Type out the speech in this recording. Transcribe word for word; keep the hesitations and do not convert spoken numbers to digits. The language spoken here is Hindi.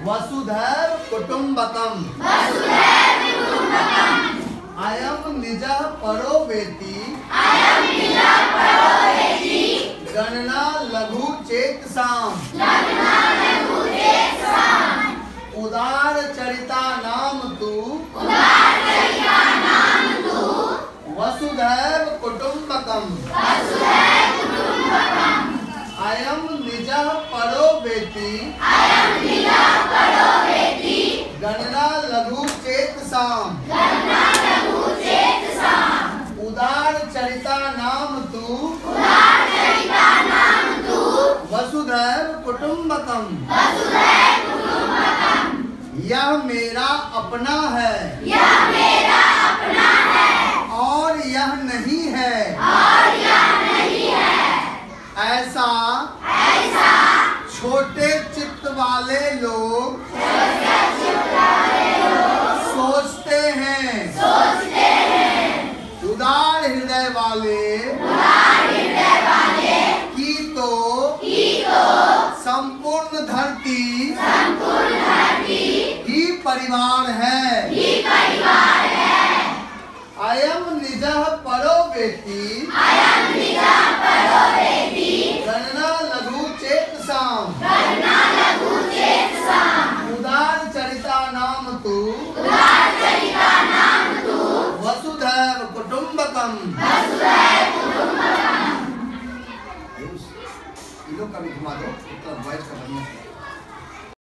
वसुधैव कुटुम्बकम् अयं निजः परो वेति गणना लघु चेतसाम् उदार चरिता नाम तु वसुधैव कुटुम्बकम् अयं निजः परो वेति गणना लघु चेतसाम् उदार चरिता नाम तु वसुधैव कुटुम्बकम् यह मेरा अपना है और यह नहीं है ऐसा छोटे चित्त वाले लोग सोचते हैं उदार हृदय वाले की तो संपूर्ण धरती ही परिवार है अयम निजः परो वेति गणना लघु चेतसाम् उदार चरिता नाम तु वसुधैव कुटुम्बकम्